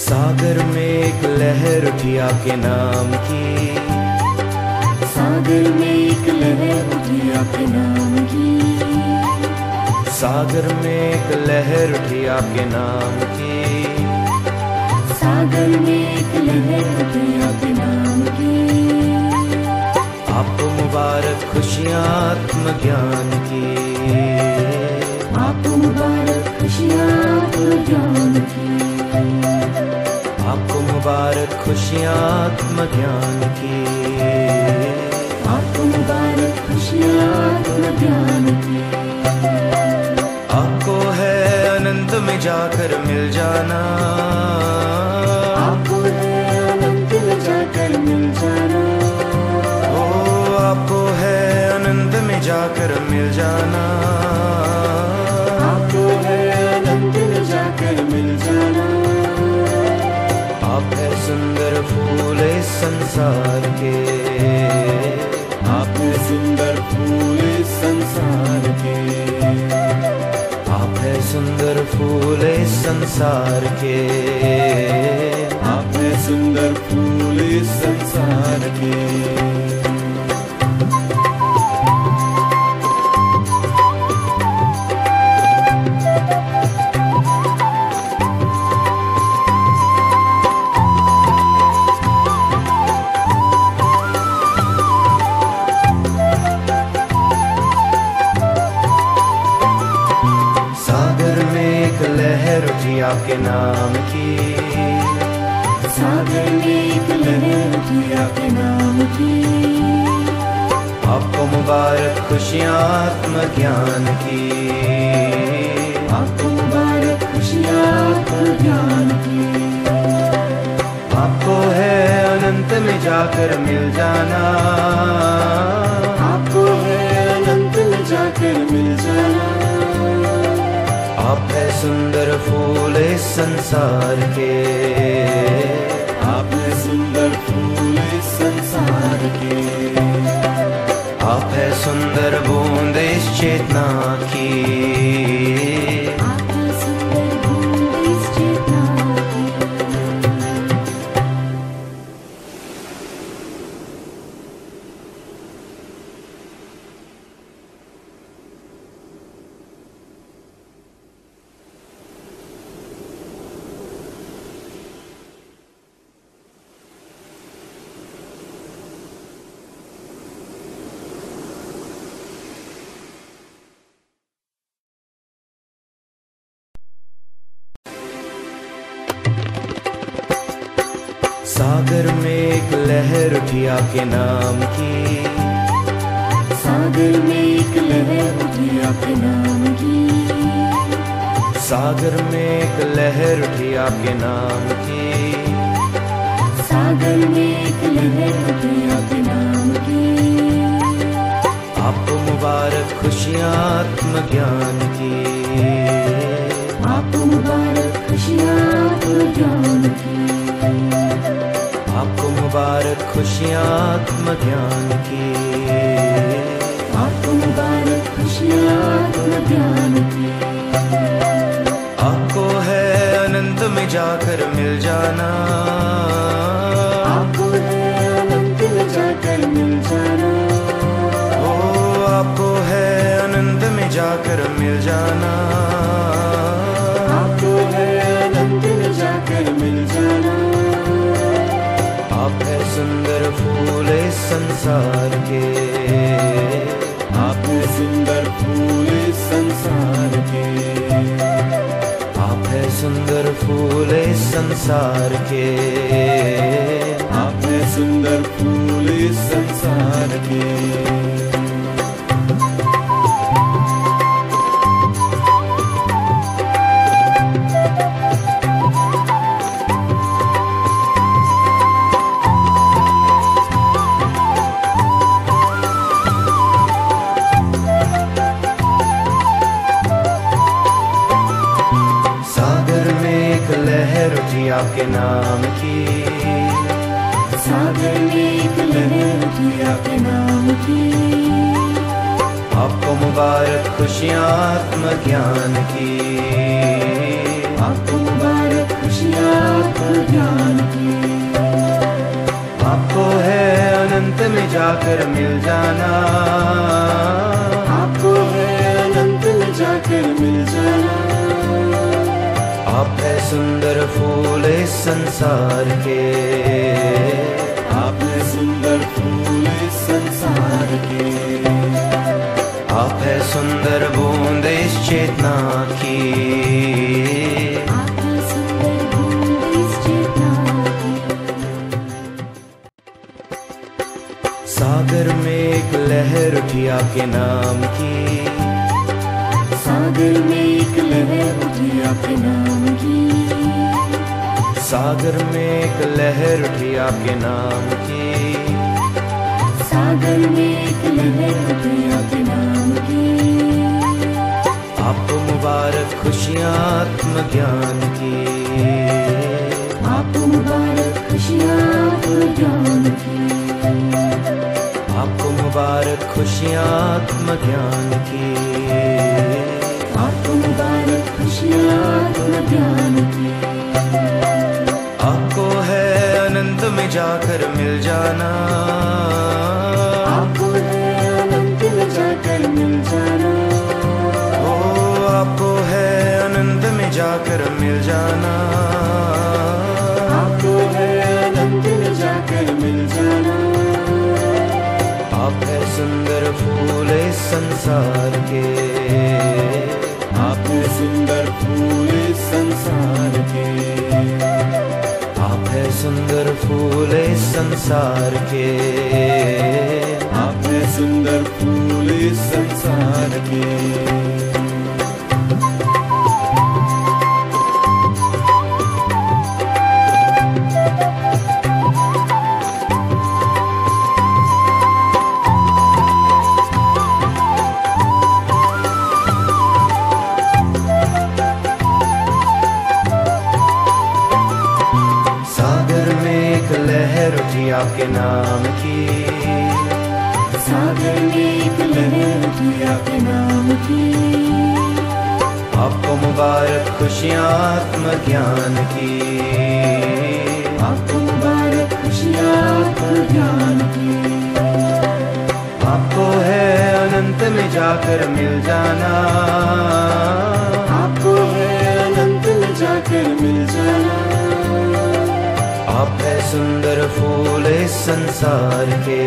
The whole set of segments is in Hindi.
सागर में एक लहर उठी आपके नाम की, सागर में एक लहर उठी आपके नाम की, सागर में एक लहर उठी आपके नाम की, सागर में एक लहर उठी आपके नाम की। आपको मुबारक खुशियाँ आत्म ज्ञान की, आपको मुबारक खुशियाँ आत्म ज्ञान की, आपको मुबारक खुशियाँ आत्म ज्ञान की, आपको मुबारक खुशियाँ आत्म ज्ञान की। आपको है अनंत में जाकर मिल जाना, आपको है अनंत में जाकर मिल जाना, ओ आपको है अनंत में जाकर मिल जाना, आपको है अनंत में जाकर मिल जाना। आप है सुंदर फूल इस संसार के, आप है सुंदर फूल इस संसार के, आप है सुंदर फूल इस संसार के, आप है सुंदर फूल इस संसार के। लहर उठी आपके नाम की, सागर में एक लहर उठी आपके नाम की, आपको मुबारक खुशियाँ आत्म ज्ञान की, आपको मुबारक खुशियाँ आत्म ज्ञान की। आपको है अनंत में जाकर मिल जाना, आपको है अनंत में जाकर मिल जाना। आप है सुंदर फूल इस संसार के, आप है सुंदर फूल इस संसार के, आप है सुंदर बूंद इस चेतना की, आप है सुंदर बूंद इस चेतना की। सागर में एक लहर उठी आपके नाम की, सागर में एक लहर उठी आपके नाम की, सागर में एक लहर उठी आपके नाम की, सागर में एक लहर उठी आपके नाम की। आपको मुबारक खुशियाँ आत्म ज्ञान की, आपको मुबारक खुशियाँ आत्म ज्ञान की, आपको मुबारक खुशियाँ आत्म ज्ञान की, आपको मुबारक खुशियाँ आत्म ज्ञान की। आपको है अनंत में जाकर मिल जाना, आपको है अनंत में जाकर मिल जाना, ओ आपको है अनंत में जाकर मिल जाना, आपको है अनंत में जाकर मिल जाना। आप है सुंदर फूल इस संसार के, आप है सुंदर फूल इस संसार के, आप है सुंदर फूल इस संसार के, आप है सुंदर फूल इस संसार के। लहर उठी आपके नाम की, सागर में एक लहर उठी आपके नाम की, आपको मुबारक खुशियाँ आत्म ज्ञान की, आपको मुबारक खुशियाँ आत्म ज्ञान की। आपको है अनंत में जाकर मिल जाना, आपको है अनंत में जाकर मिल जाना। आप है सुंदर फूल इस संसार के, आप है सुंदर फूल इस संसार के। आप है सुंदर बूंद इस चेतना की, आप है सुंदर बूंद इस चेतना की। सागर में एक लहर उठी आपके नाम की, सागर में एक लहर उठी आपके नाम की। सागर में एक लहर उठी आपके नाम की, सागर में एक लहर उठी आपके नाम की। आपको मुबारक खुशियाँ आत्म ज्ञान की, आपको मुबारक खुशियाँ आत्म ज्ञान की। आपको मुबारक खुशियाँ आत्म ज्ञान की। आपको मुबारक खुशियाँ आत्म ज्ञान की। आपको है अनंत में जाकर मिल जाना, आपको है अनंत में जाकर मिल जाना। ओ आपको है अनंत में जाकर मिल जाना। आपको है अनंत में जाकर मिल जाना। आप है सुंदर फूल इस संसार के, आप है सुंदर फूल इस संसार के। आप है सुंदर फूल इस संसार के, आप है सुंदर फूल इस संसार के। लहर उठी आपके नाम की, सागर में एक लहर उठी आपके नाम की। आपको मुबारक खुशियाँ आत्म ज्ञान की, आपको मुबारक खुशियाँ आत्म ज्ञान की। आपको है अनंत में जाकर मिल जाना, आपको है अनंत में जाकर मिल जाना। आप है सुंदर फूल इस संसार के,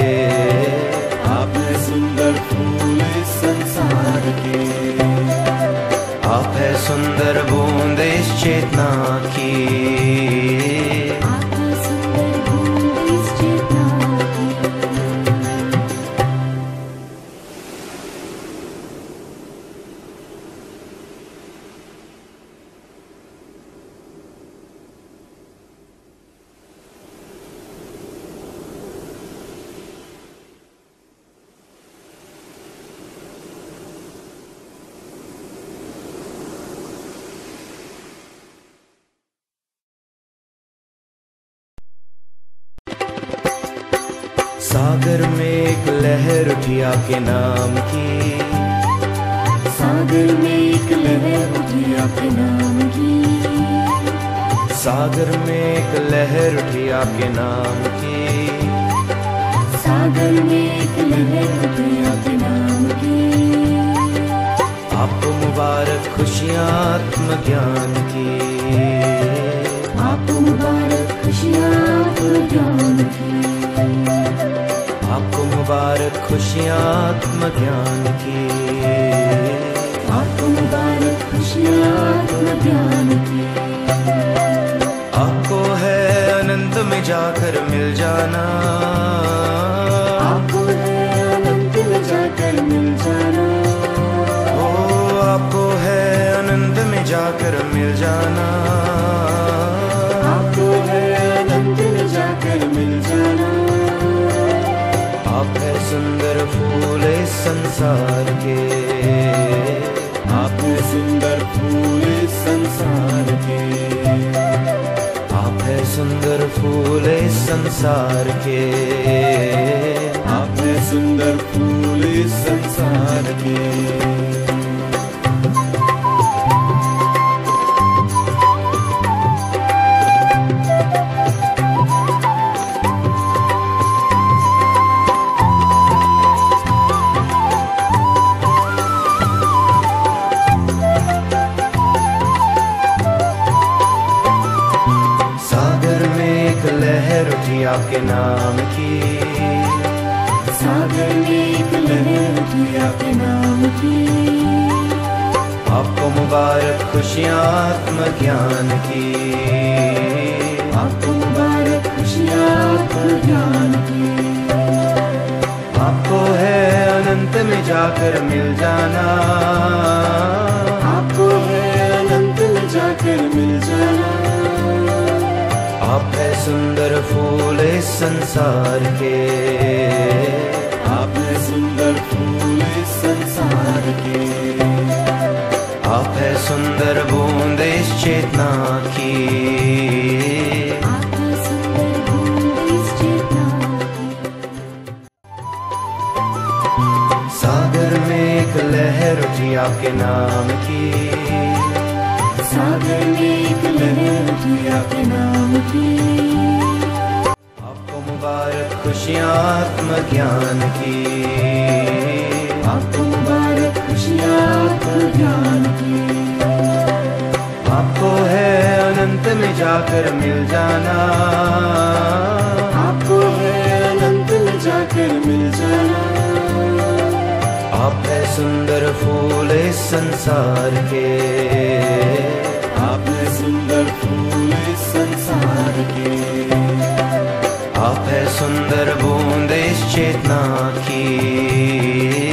आप है सुंदर फूल इस संसार के। आप है सुंदर बूंद इस चेतना की, आप है सुंदर बूंद इस चेतना की। सागर में एक लहर उठी आपके नाम की, सागर में एक लहर उठी आपके नाम की। सागर में एक लहर उठी आपके नाम की, सागर में एक लहर उठी आपके नाम की। आपको मुबारक खुशियाँ आत्म ज्ञान की, आपको मुबारक खुशियाँ आत्म ज्ञान की। आपको मुबारक खुशियाँ आत्म ज्ञान की। आपको मुबारक खुशियाँ आत्म ज्ञान की। आपको है अनंत में जाकर मिल जाना, आपको है अनंत में जाकर मिल जाना। ओ आपको है अनंत में जाकर मिल जाना। आपको है अनंत में जाकर मिल जाना। आप है सुंदर फूल इस संसार के, आप है सुंदर फूल इस संसार के। आप है सुंदर फूल इस संसार के, आप है सुंदर फूल इस संसार के। आपके नाम की। सागर में एक लहर उठी आपके नाम की। आपको मुबारक खुशियाँ आत्मज्ञान की। आपको मुबारक खुशियाँ आत्मज्ञान की। आपको है अनंत में जाकर मिल जाना। आपको है अनंत में जाकर मिल जाना। आप है सुंदर फूल इस संसार के। आप है सुंदर फूल इस संसार के। आप है सुंदर बूंद इस चेतना की। आप है सुंदर बूंद इस चेतना की। सागर में एक लहर उठी आपके नाम की। सागर में एक लहर उठी आपके नाम की। आपको मुबारक खुशियाँ आत्मज्ञान की। आपको मुबारक खुशियाँ आत्मज्ञान की। आपको है अनंत में जाकर मिल जाना। आपको है अनंत में जाकर मिल जाना। आप है सुंदर फूल इस संसार के। आप है सुंदर फूल इस संसार के। आप है सुंदर बूंद इस चेतना की।